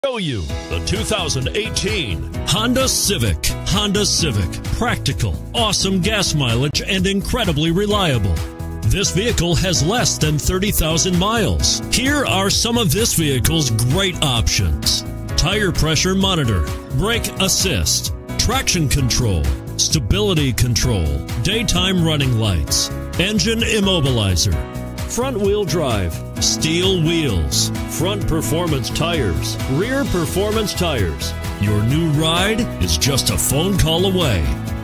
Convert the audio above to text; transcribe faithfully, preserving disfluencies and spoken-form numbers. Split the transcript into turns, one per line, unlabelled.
Show you the two thousand eighteen Honda Civic. Honda Civic. Practical, awesome gas mileage, and incredibly reliable. This vehicle has less than thirty thousand miles. Here are some of this vehicle's great options: tire pressure monitor, brake assist, traction control, stability control, daytime running lights, engine immobilizer, front-wheel drive, steel wheels, front performance tires, rear performance tires. Your new ride is just a phone call away.